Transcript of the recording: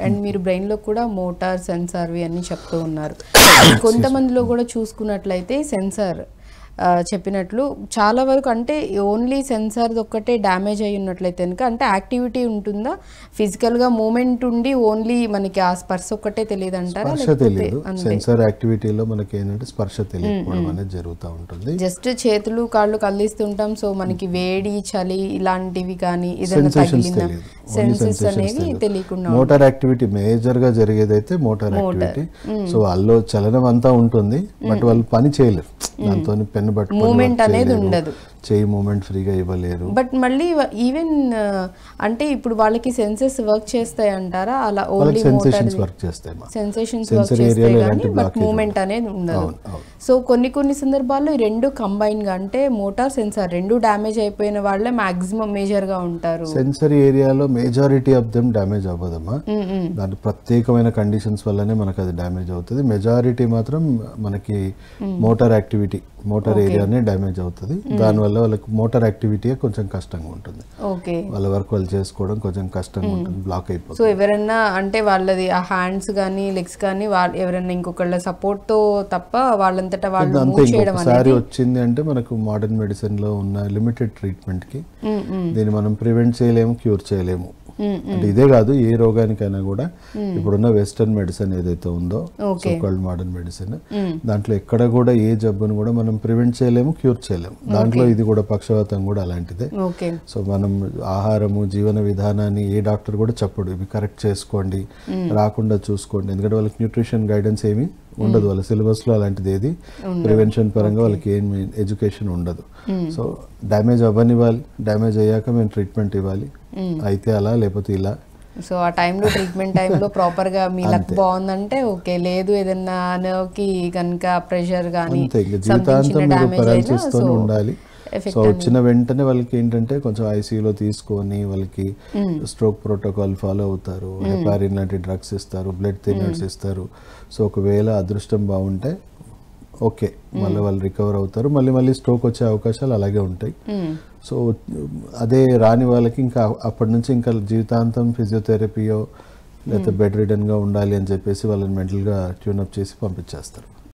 And మీరు బ్రెయిన్లో కూడా మోటార్ సెన్సార్వి అన్నీ చెప్తూ ఉన్నారు. కొంతమందిలో కూడా చూసుకున్నట్లయితే సెన్సార్ చెప్పినట్లు చాలా వరకు అంటే ఓన్లీ సెన్సార్ ఒక్కటే డ్యామేజ్ అయ్యి ఉన్నట్లయితే కనుక అంటే యాక్టివిటీ ఉంటుందా, ఫిజికల్గా మూమెంట్ ఉండి ఓన్లీ మనకి ఆ స్పర్శ ఒక్కటే తెలియదు అంటారా? తెలియదు, సెన్సార్ యాక్టివిటీలో మనకి ఏంటంటే స్పర్శ తెలియకపోవడం అనేది జరుగుతూ ఉంటుంది. జస్ట్ చేతులు కాళ్ళు కదిలిస్తుంటాం, సో మనకి వేడి చలి ఇలాంటివి కానీ ఏదైనా తగిలిన సెన్సెస్ అనేవి తెలియకుండా. మోటార్ యాక్టివిటీ మేజర్ గా జరిగేదైతే మోటార్ యాక్టివిటీ. సో వాళ్ళలో చలనం అంతా ఉంటుంది, బట్ వాళ్ళు పని చేయలేరు, దాంతో పెన్ను మూమెంట్ అనేది ఉండదు, చేయి మూమెంట్ ఫ్రీగా ఇవ్వలేరు. బట్ మళ్ళీ ఈవెన్ అంటే ఇప్పుడు వాళ్ళకి సెన్సెస్ వర్క్ చేస్తాయి అంటారా? అలా ఓన్లీ సెన్సేషన్స్ వర్క్ చేస్తాయి, సెన్సేషన్స్ వర్క్ చేస్తాయి కానీ బట్ మూమెంట్ అనేది ఉండదు. సో కొన్ని సందర్భాల్లో ఈ రెండు కంబైన్ గా అంటే మోటార్ సెన్సార్ రెండు డ్యామేజ్ అయిపోయిన వాళ్ళే మాక్సిమం మేజర్ గా ఉంటారు. సెన్సరీ ఏరియాలో మెజారిటీ ఆఫ్ దెమ్ డ్యామేజ్ అవ్వదమ్మా, దాని ప్రత్యేకమైన కండిషన్స్ వల్లనే మనకు అది డ్యామేజ్ అవుతుంది. మెజారిటీ మాత్రం మనకి మోటార్ యాక్టివిటీ, మోటార్ ఏరియానే డ్యామేజ్ అవుతుంది. దానివల్ల వాళ్ళకి మోటార్ యాక్టివిటీ కొంచెం కష్టంగా ఉంటుంది, వాళ్ళ వర్క్ వాళ్ళు చేసుకోవడం కొంచెం కష్టంగా ఉంటుంది, బ్లాక్ అయిపోతుంది. సో ఎవరైనా అంటే వాళ్ళది ఆ హ్యాండ్స్ కానీ లెగ్స్ కానీ ఎవరైనా ఇంకొకళ్ళ సపోర్ట్ తో తప్ప వాళ్ళంతటా వాళ్ళు మూవ్ చేయడం అనేది వచ్చింది అంటే మనకు మోడర్న్ మెడిసిన్ లో ఉన్న లిమిటెడ్ ట్రీట్మెంట్ కి దీన్ని మనం ప్రివెంట్ చేయలేము, క్యూర్ చేయలేము. అంటే ఇదే కాదు, ఏ రోగానికైనా కూడా ఇప్పుడున్న వెస్టర్న్ మెడిసిన్ ఏదైతే ఉందో, సో కాల్డ్ మోడర్న్ మెడిసిన్, దాంట్లో ఎక్కడ కూడా ఏ జబ్బును కూడా మనం ప్రివెంట్ చేయలేము, క్యూర్ చేయలేము. దాంట్లో ఇది కూడా పక్షవాతం కూడా అలాంటిదే. సో మనం ఆహారము, జీవన విధానాన్ని ఏ డాక్టర్ కూడా చెప్పడు, ఇవి కరెక్ట్ చేసుకోండి, రాకుండా చూసుకోండి, ఎందుకంటే వాళ్ళకి న్యూట్రిషన్ గైడెన్స్ ఏమి ఉండదు, వాళ్ళ సిలబస్ లో అలాంటిది ఏది ప్రివెన్షన్ పరంగా వాళ్ళకి ఏం ఎడ్యుకేషన్ ఉండదు. సో డ్యామేజ్ అవ్వనివ్వాలి, డ్యామేజ్ అయ్యాక మేము ట్రీట్మెంట్ ఇవ్వాలి, అయితే అలా లేకపోతే ఇలా. సో ఆ టైంలో ట్రీట్మెంట్ టైంలో ప్రాపర్ గా మీ లక్ బాగుందంటే ఓకే, లేదు ఏదన్నా నర్వ్ కి కనుక ప్రెషర్ కానీ జీవితాంతం పెరాలసిస్ తో ఉండాలి. సో వచ్చిన వెంటనే వాళ్ళకి ఏంటంటే కొంచెం ఐసీయూలో తీసుకొని వాళ్ళకి స్ట్రోక్ ప్రోటోకాల్ ఫాలో అవుతారు, హెపారిన్ లాంటి డ్రగ్స్ ఇస్తారు, బ్లడ్ థిన్నర్స్ ఇస్తారు. సో ఒకవేళ అదృష్టం బాగుంటే ఓకే, మళ్ళీ వాళ్ళు రికవర్ అవుతారు, మళ్ళీ స్ట్రోక్ వచ్చే అవకాశాలు అలాగే ఉంటాయి. సో అదే రాని వాళ్ళకి ఇంకా అప్పటి నుంచి ఇంకా జీవితాంతం ఫిజియోథెరపీయో లేకపోతే బెడ్ రిడన్గా ఉండాలి అని చెప్పేసి వాళ్ళని మెంటల్గా ట్యూనప్ చేసి పంపించేస్తారు.